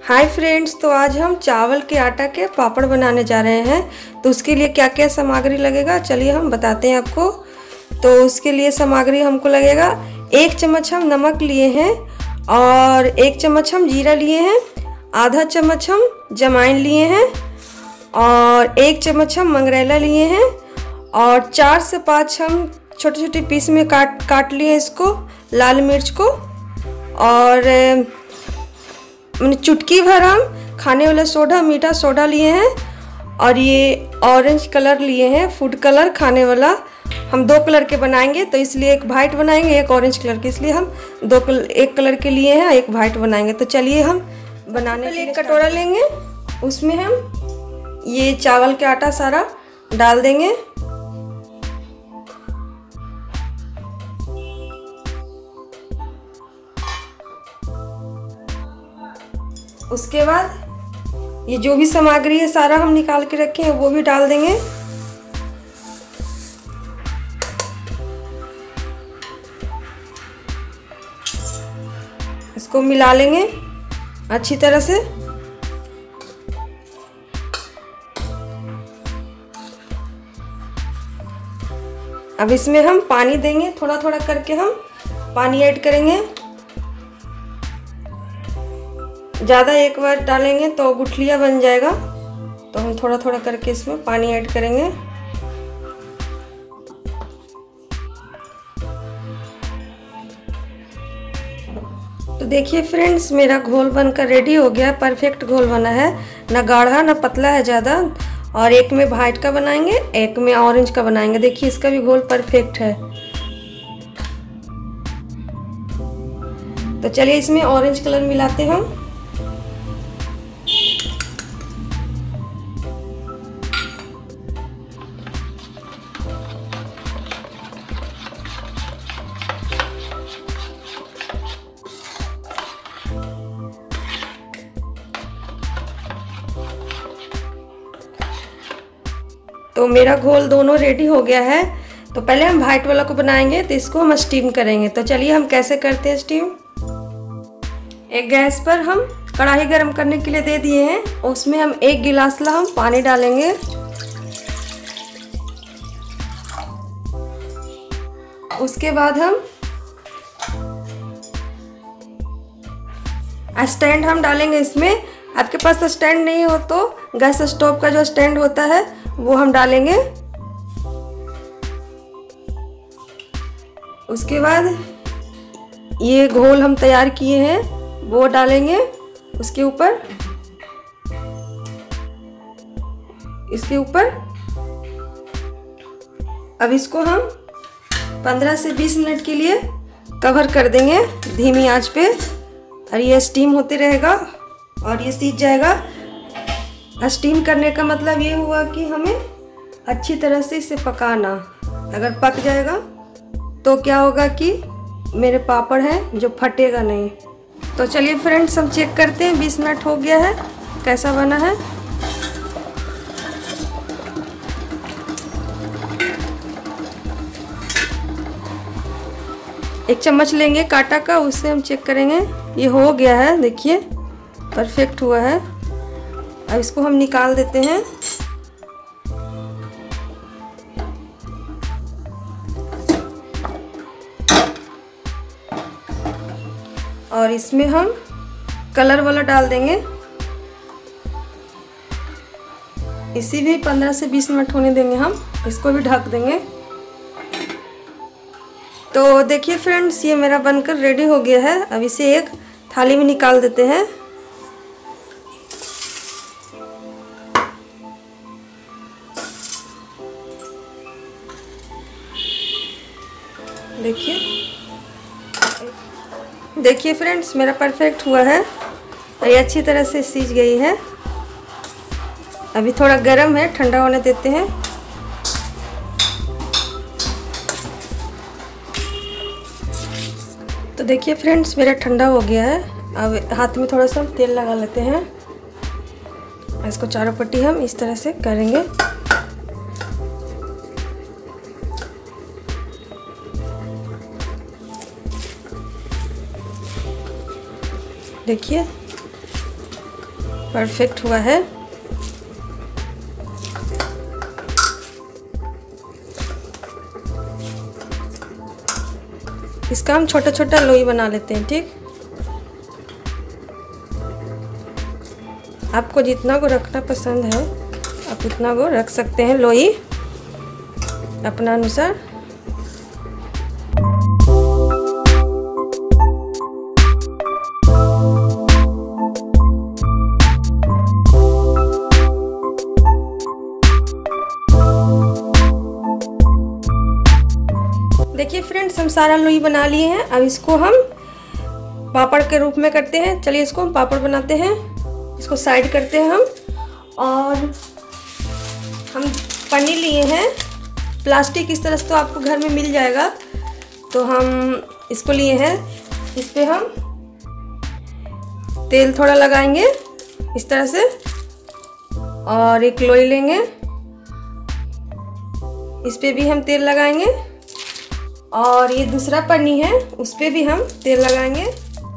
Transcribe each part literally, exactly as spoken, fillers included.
Hi friends, तो आज हम चावल के आटा के पापड़ बनाने जा रहे हैं। तो उसके लिए क्या क्या सामग्री लगेगा चलिए हम बताते हैं आपको। तो उसके लिए सामग्री हमको लगेगा, एक चम्मच हम नमक लिए हैं और एक चम्मच हम जीरा लिए हैं, आधा चम्मच हम जमाइन लिए हैं और एक चम्मच हम मंगरेला लिए हैं और चार से पाँच हम छोटे छोटे पीस में काट काट लिए इसको, लाल मिर्च को। और मैंने चुटकी भर हम खाने वाला सोडा, मीठा सोडा लिए हैं और ये ऑरेंज कलर लिए हैं, फूड कलर खाने वाला। हम दो कलर के बनाएंगे तो इसलिए एक वाइट बनाएंगे एक ऑरेंज कलर के, इसलिए हम दो कलर एक कलर के लिए हैं, एक वाइट बनाएंगे। तो चलिए हम बनाने के लिए एक कटोरा लेंगे, उसमें हम ये चावल का आटा सारा डाल देंगे। उसके बाद ये जो भी सामग्री है सारा हम निकाल के रखे हैं वो भी डाल देंगे। इसको मिला लेंगे अच्छी तरह से। अब इसमें हम पानी देंगे, थोड़ा थोड़ा करके हम पानी ऐड करेंगे। ज़्यादा एक बार डालेंगे तो गुठलियाँ बन जाएगा, तो हम थोड़ा थोड़ा करके इसमें पानी ऐड करेंगे। तो देखिए फ्रेंड्स, मेरा घोल बनकर रेडी हो गया, परफेक्ट घोल बना है, ना गाढ़ा ना पतला है ज़्यादा। और एक में वाइट का बनाएंगे, एक में ऑरेंज का बनाएंगे। देखिए इसका भी घोल परफेक्ट है। तो चलिए इसमें ऑरेंज कलर मिलाते हैं हम। तो मेरा घोल दोनों रेडी हो गया है। तो पहले हम वाइट वाला को बनाएंगे, तो इसको हम स्टीम करेंगे। तो चलिए हम कैसे करते हैं स्टीम। एक गैस पर हम कढ़ाई गरम करने के लिए दे दिए हैं, उसमें हम एक गिलास ला हम पानी डालेंगे। उसके बाद हम स्टैंड हम डालेंगे इसमें। आपके पास स्टैंड नहीं हो तो गैस स्टोव का जो स्टैंड होता है वो हम डालेंगे। उसके बाद ये घोल हम तैयार किए हैं वो डालेंगे उसके ऊपर, इसके ऊपर। अब इसको हम पंद्रह से बीस मिनट के लिए कवर कर देंगे धीमी आंच पे, और ये स्टीम होते रहेगा और ये सीज जाएगा। स्टीम करने का मतलब ये हुआ कि हमें अच्छी तरह से इसे पकाना। अगर पक जाएगा तो क्या होगा कि मेरे पापड़ हैं जो फटेगा नहीं। तो चलिए फ्रेंड्स हम चेक करते हैं, बीस मिनट हो गया है, कैसा बना है। एक चम्मच लेंगे कांटा का, उससे हम चेक करेंगे। ये हो गया है, देखिए परफेक्ट हुआ है। अब इसको हम निकाल देते हैं। और इसमें हम कलर वाला डाल देंगे। इसी भी पंद्रह से बीस मिनट होने देंगे हम, इसको भी ढक देंगे। तो देखिए फ्रेंड्स, ये मेरा बनकर रेडी हो गया है। अब इसे एक थाली में निकाल देते हैं। देखिए देखिए फ्रेंड्स, मेरा परफेक्ट हुआ है और ये अच्छी तरह से सीज गई है। अभी थोड़ा गर्म है, ठंडा होने देते हैं। तो देखिए फ्रेंड्स, मेरा ठंडा हो गया है। अब हाथ में थोड़ा सा हम तेल लगा लेते हैं। इसको चारों पट्टी हम इस तरह से करेंगे। देखिए परफेक्ट हुआ है। इसका हम छोटा छोटा लोई बना लेते हैं। ठीक, आपको जितना को रखना पसंद है आप उतना को रख सकते हैं, लोई अपना अनुसार। देखिए फ्रेंड्स, हम सारा लोई बना लिए हैं। अब इसको हम पापड़ के रूप में करते हैं। चलिए इसको हम पापड़ बनाते हैं। इसको साइड करते हैं हम। और हम पन्नी लिए हैं प्लास्टिक, इस तरह से तो आपको घर में मिल जाएगा। तो हम इसको लिए हैं, इस पे हम तेल थोड़ा लगाएंगे इस तरह से। और एक लोई लेंगे, इस पे भी हम तेल लगाएंगे। और ये दूसरा पन्नी है, उस पे भी हम तेल लगाएंगे।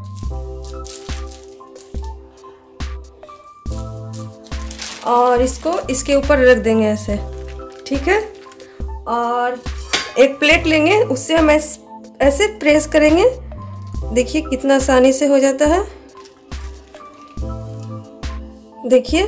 और इसको इसके ऊपर रख देंगे ऐसे। ठीक है, और एक प्लेट लेंगे, उससे हम ऐसे प्रेस करेंगे। देखिए कितना आसानी से हो जाता है। देखिए,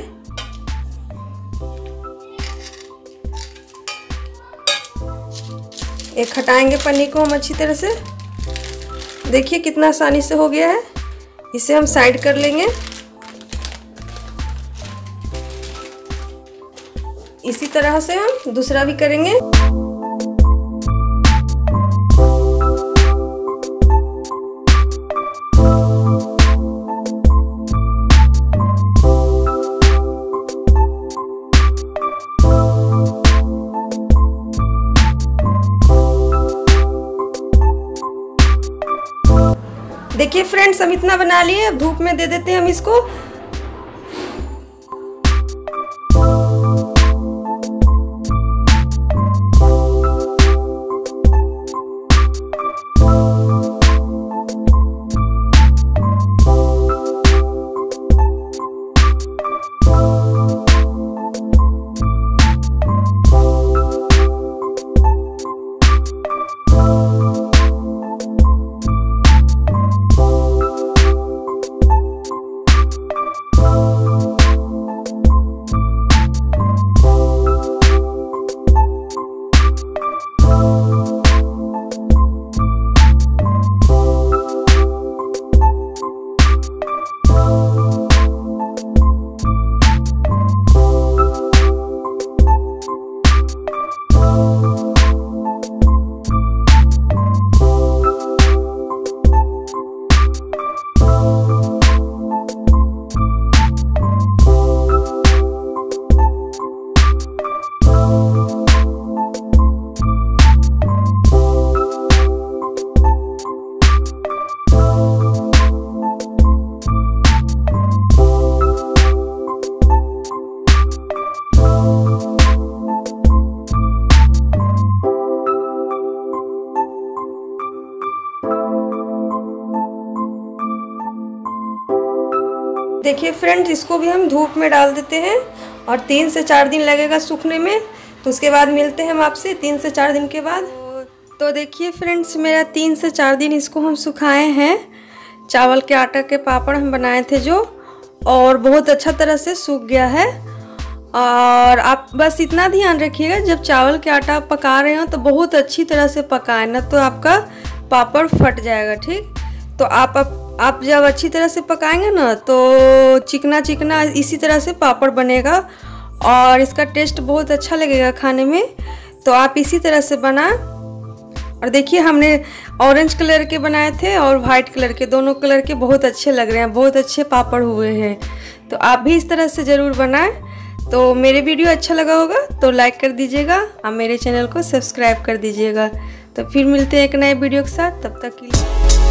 एक हटाएंगे पन्नी को हम अच्छी तरह से। देखिए कितना आसानी से हो गया है। इसे हम साइड कर लेंगे। इसी तरह से हम दूसरा भी करेंगे। देखिए फ्रेंड्स, हम इतना बना लिए। अब धूप में दे देते हैं हम इसको। देखिए फ्रेंड्स, इसको भी हम धूप में डाल देते हैं और तीन से चार दिन लगेगा सूखने में। तो उसके बाद मिलते हैं हम आपसे तीन से चार दिन के बाद। तो देखिए फ्रेंड्स, मेरा तीन से चार दिन इसको हम सुखाए हैं। चावल के आटा के पापड़ हम बनाए थे जो, और बहुत अच्छा तरह से सूख गया है। और आप बस इतना ध्यान रखिएगा, जब चावल के आटा पका रहे हो तो बहुत अच्छी तरह से पकाएं, ना तो आपका पापड़ फट जाएगा। ठीक, तो आप आप, आप जब अच्छी तरह से पकाएंगे ना तो चिकना चिकना इसी तरह से पापड़ बनेगा और इसका टेस्ट बहुत अच्छा लगेगा खाने में। तो आप इसी तरह से बनाएं। और देखिए, हमने ऑरेंज कलर के बनाए थे और वाइट कलर के, दोनों कलर के बहुत अच्छे लग रहे हैं, बहुत अच्छे पापड़ हुए हैं। तो आप भी इस तरह से ज़रूर बनाएं। तो मेरे वीडियो अच्छा लगा होगा तो लाइक कर दीजिएगा और मेरे चैनल को सब्सक्राइब कर दीजिएगा। तो फिर मिलते हैं एक नए वीडियो के साथ, तब तक के लिए।